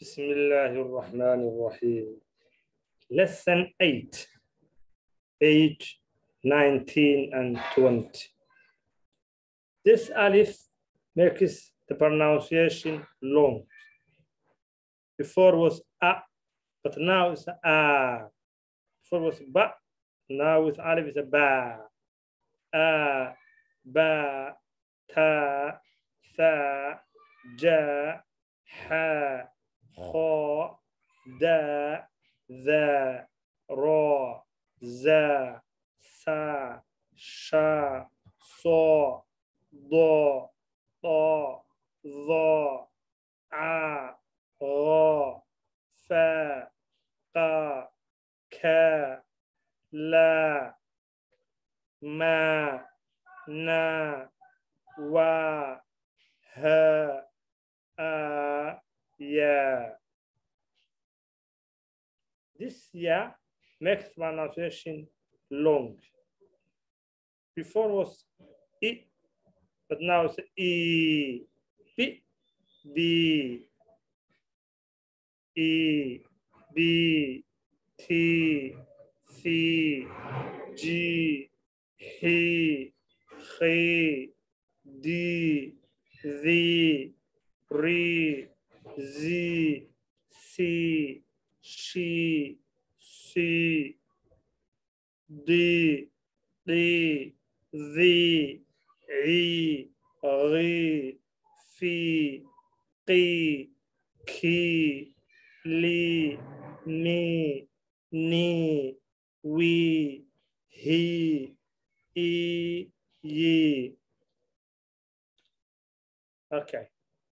بسم الله الرحمن الرحيم. Lesson 8, page 19 and 20. This alif makes the pronunciation long. Before was a, but now it's a. Before was ba, now with alif is a ba. A, ba, ta, tha, ja, ha, خا دا ذا را زا سا شا صا ضا طا ظا عا غا فا قا كا لا ما نا وا ها yeah. This yeah makes pronunciation long. Before was I, but now it's E, B, B, E, B, T, C, G, H, H, D, Z, R, Z, C, she, C, D, D, Z, I, R, Fi, Qi, Ki, Li, Ni, Ni, We, He, I, Ye. Okay.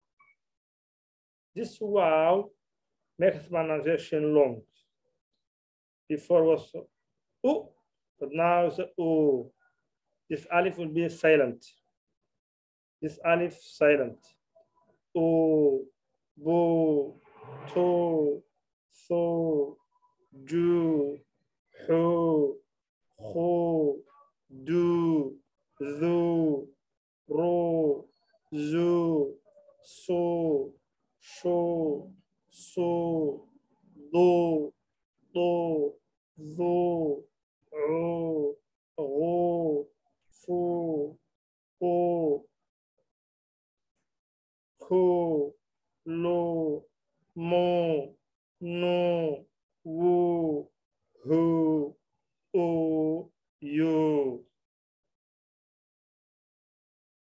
This wow makes pronunciation long. Before was U, but now it's U. This alif will be silent. This alif silent. U, Bu, Tu, Thu, Ju, Hu, Khu, Du, Zu, Ru, Zu, Su, Shu, Su, Du, Du, Zu, Ru, Ru, Fu, Hu, Ku, Lu, Mu, Nu, Wu, Hu, U, You.